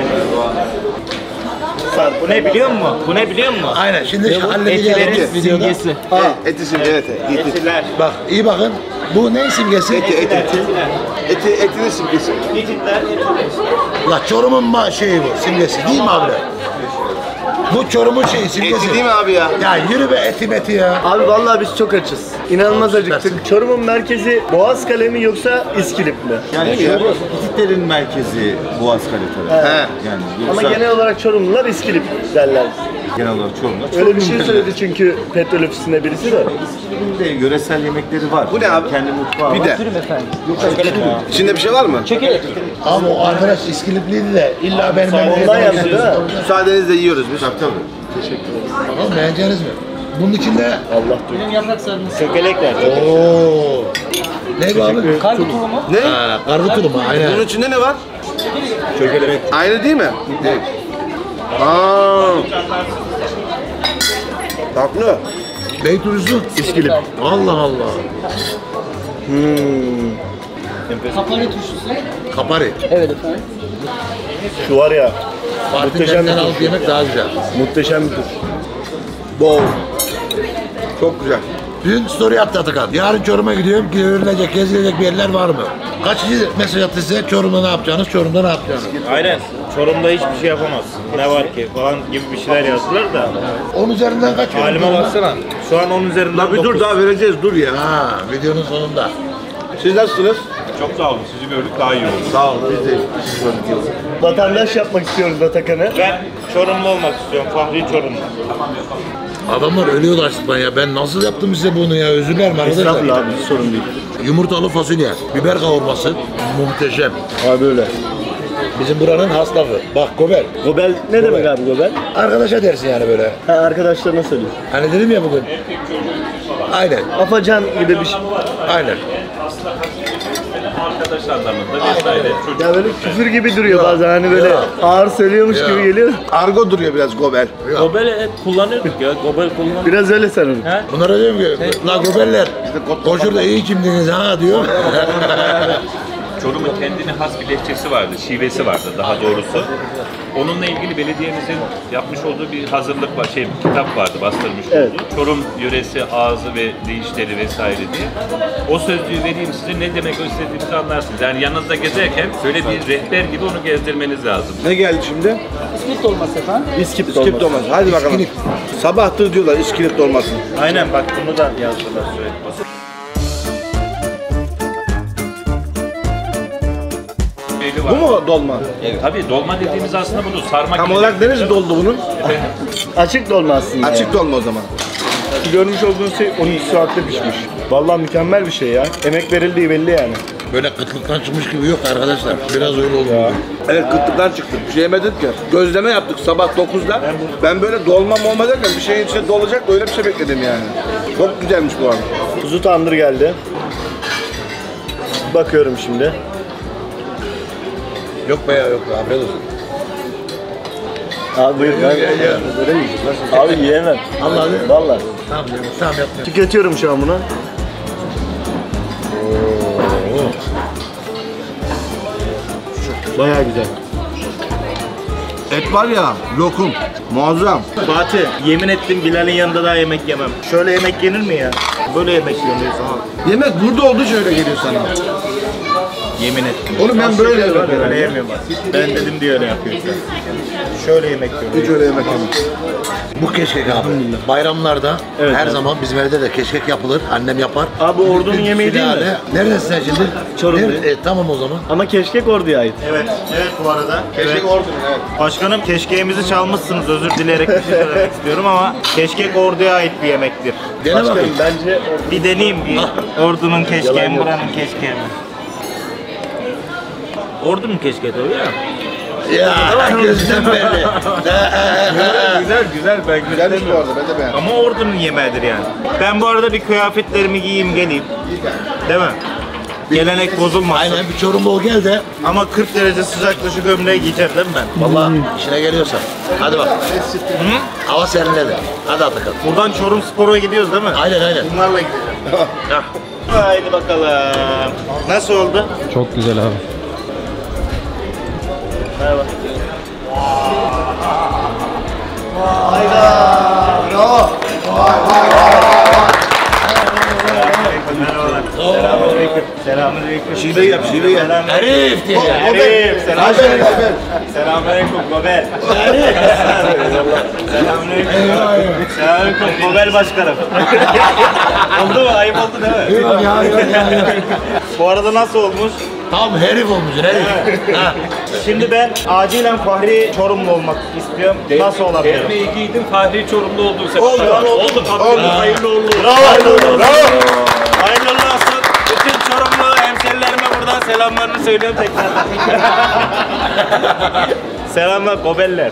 Bu ne biliyor musun? Bu ne biliyor musun? Aynen. Şimdi halledeceğiz Etilerin videoda. simgesi. Ha, eti şimdi evet. Eti, Etiler. Bak iyi bakın. Bu ne simgesi? eti, eti. Eti, etinin simgesi. Etitler, etiler. La Çorum'un ma şeyi bu simgesi değil mi abi? Bu Çorum'un şeyi simgesi. Eti değil mi abi ya? Ya yürü be eti meti ya. Abi vallahi biz çok açız. İnanılmaz acıktık. Çorum'un merkezi Boğazkale mi yoksa İskilip mi? Yani şöyle İtitlerin merkezi Boğazkale tabii. He. Yani Ama yoksa genel olarak Çorumlular İskilip derler. genel olarak Çorum'da. Öyle bir şey söyledi çünkü petrol ofisinde birisi de. İskilip'in de yöresel yemekleri var. Bu ne abi? Kendi mutfağı Bir var. de. İçinde bir şey var mı? Abi o arkadaş İskilipliydi de illa benim Ondan yaptı değil mi? Müsaadenizle yiyoruz biz. Tabii tabii. Bakalım beğeneceğiniz mi? Bunun içinde Allah duyuyor. Kökelekler. ooo. Ne bu abi? Kargı tulumu. Ne? Ha, kargı tulumu aynen. Bunun içinde ne var? Çökelek. Aynı değil mi? Değil. Aa. Tatlı. Beyturusu. İskilip. Allah Allah. Kapari turşusu. Kapari. Evet efendim. Şu var ya, Partilerden bir alıp turşu. yemek daha güzel. muhteşem bir tur. Bol. Çok güzel. Dün story attı Atakan. Yarın Çorum'a gidiyorum. Görülecek, gezilecek bir yerler var mı? Kaçıncı mesaj attı size? Çorum'da ne yapacağınız? Çorum'da ne yapacağınız? Aynen. Çorum'da hiçbir şey yapamazsın. Ne var ki falan gibi bir şeyler yazdılar da. On üzerinden kaç yorum? Halime Çorum'a? baksana. Şu an on üzerinden La bir dur dokuz. daha vereceğiz dur ya. Ha, videonun sonunda. Siz nasılsınız? Çok sağ olun. Sizi gördük daha iyi oldu. Sağ olun biz de. Vatandaş yapmak istiyoruz Atakan'ı. Ben Çorumlu olmak istiyorum. Fahri Çorumlu. Adamlar ölüyordu açlıktan ya. Ben nasıl yaptım size bunu ya? Özür dilerim Estağfurullah arkadaşlar. abi, hiç sorun değil. Yumurtalı fasulye, biber kavurması muhteşem. Abi öyle. Bizim buranın has lafı. Bak Gobel. Gobel ne demek abi Gobel? Arkadaşa dersin yani böyle. Ha, arkadaşlarına söylüyor. Hani dedim ya bugün. Aynen. Afacan gibi bir şey. Aynen. arkadaş anlamında vesaire. Çocuk Ya böyle küfür gibi duruyor bazen hani böyle ağır söylüyormuş gibi geliyor. Argo duruyor biraz Gobel. Gobel hep kullanıyorduk ya. Gobel kullanıyorduk. Biraz öyle sanırım. Bunlara diyorum ki, la Gobeller, koşur da iyi kimdiniz ha diyor. Çorum'un kendine has bir lehçesi vardı, şivesi vardı daha doğrusu. Onunla ilgili belediyemizin yapmış olduğu bir hazırlık var, şey kitap vardı bastırmış Evet. olduğu. Çorum yöresi ağzı ve deyişleri vesaire diye. O sözlüğü vereyim size, ne demek istediğimizi anlarsınız. Yani yanınızda gezerken böyle bir rehber gibi onu gezdirmeniz lazım. Ne geldi şimdi? İskit dolması efendim. İskip İskip dolması. Hadi bakalım. Sabahtır diyorlar iskilip dolması. Aynen bak bunu da yazdılar sürekli. Bu mu dolma? Evet. Tabii dolma dediğimiz aslında budur. Sarma Tam gibi. olarak neresi doldu bunun? Açık dolma aslında. Açık dolma o zaman. Şu görmüş olduğunuz şey on iki saatte pişmiş. Vallahi mükemmel bir şey ya. Emek verildiği belli yani. Böyle kıtlıktan çıkmış gibi yok arkadaşlar. Biraz öyle oldu. Ya. Evet kıtlıktan çıktık. Bir şey yemedik ki. Gözleme yaptık sabah dokuzda. Ben böyle dolma molma derken bir şeyin içine dolacak da öyle bir şey bekledim yani. Çok güzelmiş bu arada. Kuzu tandır geldi. Bakıyorum şimdi. Yok be ya yok be afiyet olsun. Abi buyur. Ben, böyle mi yiyeceğiz? Abi yiyemem. Allah Vallahi. Tamam canım tamam yapmıyorum. Tüketiyorum şu an bunu. Bayağı güzel. Et var ya lokum. Muazzam. Fatih, yemin ettim Bilal'in yanında daha yemek yemem. Şöyle yemek yenir mi ya? Böyle yemek yenir sana. Yemek burada olduğu için öyle geliyor sana. Yemin ettim. Oğlum ben böyle yemek Öyle yerim. yemiyorum bak. Ben dedim diye öyle yapıyorsun. Şöyle yemek yiyorum. Hiç öyle yemek yemem. Bu keşkek abi. Bayramlarda Evet, her evet. zaman bizim evde de keşkek yapılır. Annem yapar. Abi ordunun Bütün yemeği değil mi? sülale- Neredesin sen şimdi? Çorum'dayım. Nerede? E, tamam o zaman. Ama keşkek orduya ait. Evet, evet bu arada. Keşkek Evet. ordum evet. Başkanım keşkeğimizi çalmışsınız, özür dileyerek bir şey söylemek istiyorum ama keşkek orduya ait bir yemektir. Dene bakayım. Bence Bir deneyeyim bir ordunun keşkeği mi, buranın keşkeği mi? Ordunun keşkeği tabii ya. Ya gözden belli. Güzel güzel ben Güzelmiş bu arada ben de beğendim. Ama ordunun yemeğidir yani. Ben bu arada bir kıyafetlerimi giyeyim geleyim. Değil mi? Gelenek bozulmasın. Aynen bir Çorumlu ol gel de. Ama kırk derece sıcakta şu gömleği giyeceğim değil mi ben? Vallahi işine geliyorsa. Hadi bak. Hı? Hava serinledi. Hadi Atakan. Buradan Çorum Spor'a gidiyoruz değil mi? Aynen aynen. Bunlarla gidelim. Haydi bakalım. Nasıl oldu? Çok güzel abi. Merhaba. Bravo. Selamünaleyküm. Selamünaleyküm. Şive yap şive yap. Herif diye. Herif. Selamünaleyküm. Selamünaleyküm Gobel. Selamünaleyküm. Selamünaleyküm Gobel başkanım. Oldu mu? Ayıp oldu değil mi? Yok ya yok ya. yok. Bu arada nasıl olmuş? Tam herif olmuş herif. Ha. Şimdi ben acilen Fahri Çorumlu olmak istiyorum. Nasıl olabilir? Derneği giydin, Fahri Çorumlu oldun sen. Oldu. Oldu. Oldu. Oldu. Hayırlı uğurlu olsun. Bravo. Bravo. Hayırlı uğurlu olsun. Bütün Çorumlu hemşerilerime buradan selamlarını söylüyorum tekrardan. Selamlar Gobeller.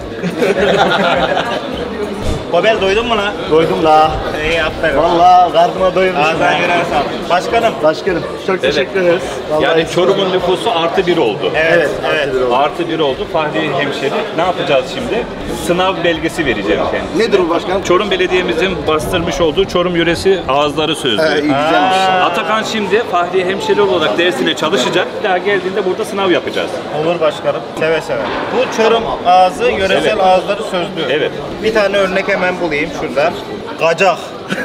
Gobel doydun mu lan? doydum la. İyi aferin. Vallahi karnıma doyurmuşum. Ağzına göre sağlık. Başkanım. Başkanım çok teşekkür ederiz. Vallahi Yani Çorum'un nüfusu artı bir oldu. Evet, evet. Artı bir oldu. Fahri hemşeri. Ne yapacağız şimdi? Sınav belgesi vereceğim kendisine. Nedir bu başkanım? Çorum Belediye'mizin bastırmış olduğu Çorum Yöresi Ağızları Sözlüğü. Ee, iyi güzelmiş. Atakan şimdi Fahri hemşeri olarak dersine çalışacak. Bir daha geldiğinde burada sınav yapacağız. Olur başkanım. Seve seve. Bu Çorum ağzı, yöresel Evet. ağızları sözlüğü. Evet. Bir tane örnek hemen bulayım şurada. Gacak.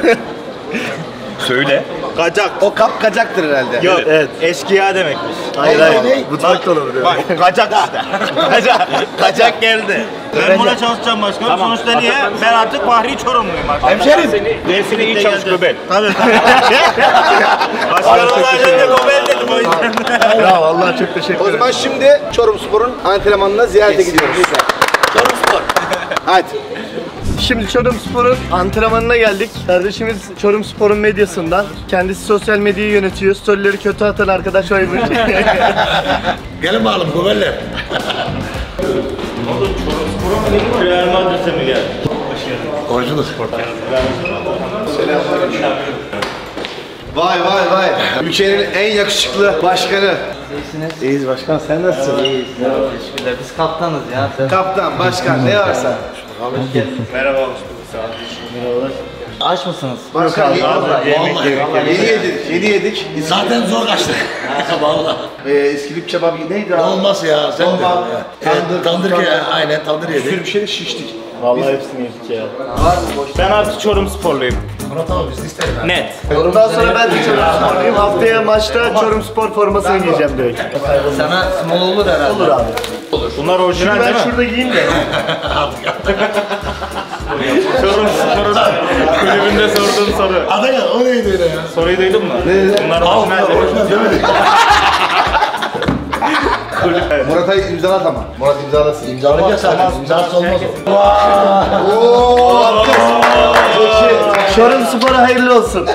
Söyle. Gacak. O kap kacaktır herhalde. Yok, evet. Eşkıya demekmiş. hayır Hayır, hayır. hayır. Mutfakta olabilir. Bak, gacak işte. Gacak. Gacak geldi. Ben buna çalışacağım başkanım. Tamam. Sonuçta niye? Ben artık Fahri Çorumluyum artık. Hemşerim. Seni dersine iyi çalış Göbel. Tabii tabii. Başkanım da önce Gobel dedim o yüzden. Ya vallahi çok teşekkür O ederim. zaman şimdi Çorum Spor'un antrenmanına ziyarete gidiyoruz. Çorum Spor. Hadi. Şimdi Çorum Spor'un antrenmanına geldik. Kardeşimiz Çorum Spor'un medyasından. Kendisi sosyal medyayı yönetiyor. Storyleri kötü atan arkadaş oymuş. Gelin bakalım Gobeller. Real Madrid'e mi geldi? Orijinal. Vay vay vay. Ülkenin en yakışıklı başkanı İyisiniz. İyiyiz başkan, sen nasılsın? İyiyiz. Teşekkürler. Biz kaptanız ya. Sen... Kaptan, başkan ne varsa. Merhaba, hoş bulduk. Sağ olun. Merhabalar. Aç mısınız? Başkan yeni, Vallahi, vallahi. yeni yedik, yeni yedik. Zaten zor kaçtık. Vallahi. Ee, İskilip kebabı neydi abi? Olmaz ya. Sen Olmaz. de. Tandır, tandır ki aynen tandır Bir yedik. sürü bir şeyle şiştik. Vallahi hepsini yedik ya. Var mı boş? Ben artık Çorum sporluyum. Murat abi biz de isteriz. ha. Net. Bundan sonra ben de Çorum Sporluyum. Haftaya maçta Çorum Spor formasını giyeceğim direkt. Sana small olur herhalde. Olur abi. Bunlar orijinal Çünkü değil ben mi? şurada giyeyim de. Çorum Spor'un kulübünde sorduğum soru. Adaya o neydi öyle ya? Soruyu duydun mu? Bunlar orijinal değil mi? Orijinal demedik. Murat'a imzalat ama. Murat imzalasın. İmzalayacak zaten. İmzası olmaz o. Ooo! Çorum Spor'a hayırlı olsun.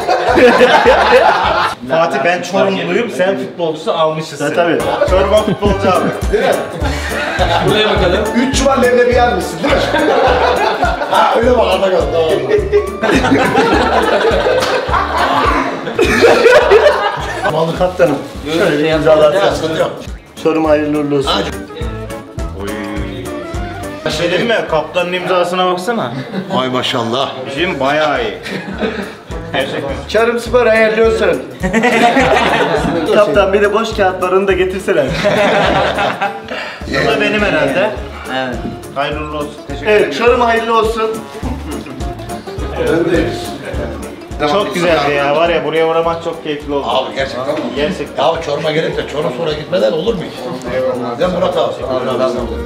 Fatih ben Çorumluyum, sen futbolcusu almışsın. Ha, tabii. Çorum'a futbolcu abi. Buraya bakalım. Üç çuval leblebi yer misin değil mi? Ha öyle bak Atakan. Tamam. Malı kaptanım. Şöyle bir Şey imzalarsan. Sıkıntı yok. Çorum hayırlı uğurlu olsun. Şey değil mi? Kaptanın imzasına baksana. Ay maşallah. Bizim bayağı iyi. Gerçekten. Çorum Spor hayırlı olsun. Kaptan bir de boş kağıtlarını da getirseler. Bu da benim herhalde. Evet. Hayırlı olsun. Teşekkür Evet, Çorum hayırlı olsun. Çok güzeldi ya. Var ya buraya uğramak çok keyifli oldu. Abi gerçekten mi? Gerçekten. Abi Çorum'a gelip de Çorum sonra gitmeden olur mu hiç? Eyvallah. Sen Murat abi. Allah razı olsun.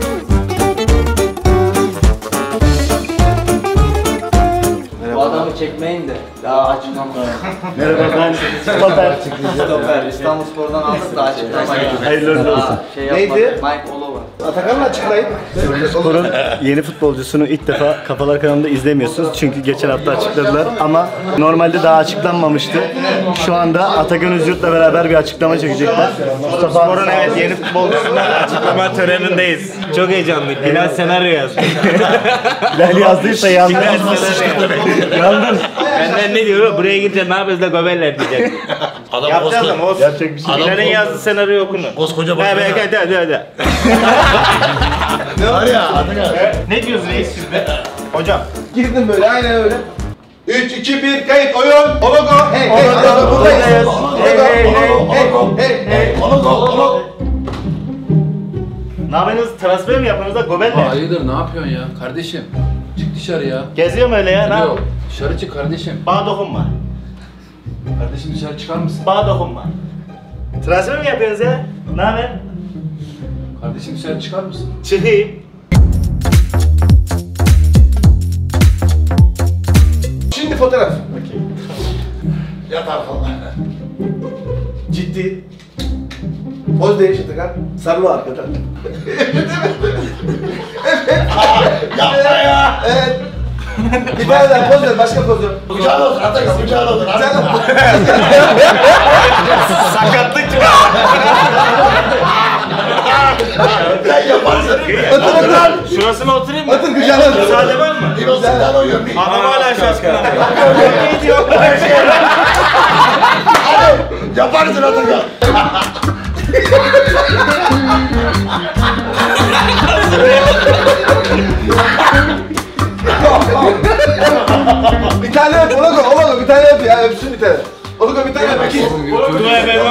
Bu adamı çekmeyin de daha açıklamayın. Merhaba ben Stoper. Stoper. İstanbulspor'dan aldık da açıklamayın. Hayırlı uğurlu olsun. Daha Şey yapmadık. Neydi? Mike Olova. Atakan'la açıklayın. Spor'un yeni futbolcusunu ilk defa Kafalar kanalında izlemiyorsunuz çünkü geçen hafta açıkladılar ama normalde daha açıklanmamıştı. Şu anda Atakan Üzyurt'la beraber bir açıklama çekecekler. Mustafa Spor'un evet yeni futbolcusundan açıklama törenindeyiz. Çok heyecanlıyım. Bilal senaryo yazdı. Bilal yazdıysa yandı. Yandın. Benden ne diyor? Buraya gidince ne yapacağız da göbeller diyecek. Adam Yapacağız koskoca- ama olsun. Yapacak bir şey yok. Bilal'in yazdığı senaryo okunur. Koskoca Hadi başkanı. hadi hadi hadi. Ne var ya Atakan? Ne diyorsun reis şimdi? Hocam. Girdim böyle, aynen öyle. üç, iki, bir, kayıt, oyun. Onogo. Hey, hey, Onogo buradayız. Hey, hey, hey, hey, hey, hey. Onogo, onogo. Ne yapıyorsunuz? Transfer mi yapıyorsunuz da göbelle? Hayırdır ne yapıyorsun ya kardeşim? Çık dışarı ya. Geziyorum öyle ya. Ne Yok yapıyorsun? dışarı çık kardeşim. Bana dokunma. Kardeşim dışarı çıkar mısın? Bana dokunma. Transfer mi yapıyorsunuz ya? Ne haber? Kardeşim dışarı çıkar mısın? Çıkayım. Şimdi fotoğraf. Yat arkadan. Ciddi. Poz değiş Atakan. Sarılı arkadan. Yapma ya. Evet. Bir tane daha poz ver, başka poz ver. Kucağına otur Atakan, kucağına otur. Sakatlık çıkar. Sen yaparsın. Atın atın. Şurasına oturayım mı? Atın kucağına atın. Müsaade var mı? Bir o senden oynuyor. Bir. Adam hala şaşkın. Ne diyor? Yaparsın Atakan. Bir tane öp, Onogo, Onogo bir tane öp ya, öpsün bir tane. Onogo bir tane öp, iki. Dua ben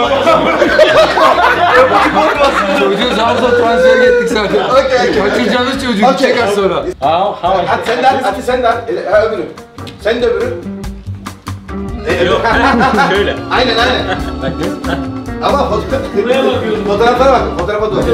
Çocuğu zar zor transfer ettik zaten. Okey, okey. Kaçıracağınız çocuğu Okey. çeker sonra. Hadi sen de at, hadi sen de at. Ha öbürü. Sen de öbürü. Yok, şöyle. Aynen aynen. Ama fotoğraf... Buraya bakıyorum. Fotoğraflara bak, fotoğrafa doğru.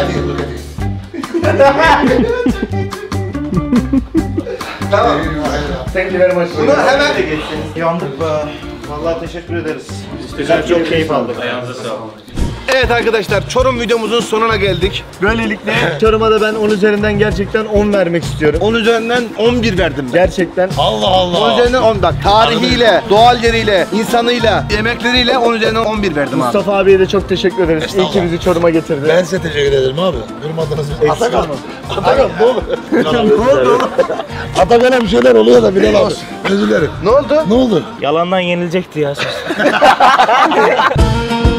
Tamam. Thank you very much. Bunu hemen... Yandık be. Vallahi teşekkür ederiz. Güzel, çok keyif aldık. Ayağınıza sağlık. Evet arkadaşlar, Çorum videomuzun sonuna geldik. Böylelikle Çorum'a da ben on üzerinden gerçekten on vermek istiyorum. on üzerinden on bir verdim ben. Gerçekten. Allah Allah. on üzerinden on bak. Tarihiyle, doğal yeriyle, insanıyla, yemekleriyle on üzerinden on bir verdim abi. Mustafa abiye de çok teşekkür ederiz. İyi ki bizi Çorum'a getirdi. Ben size teşekkür ederim abi. Durmadınız. Atakan. olma. Atakan ne olur? Ne oldu oğlum? Atakan'a bir şeyler oluyor da Bilal abi. Özür dilerim. Ne oldu? Ne oldu? Yalandan yenilecekti ya.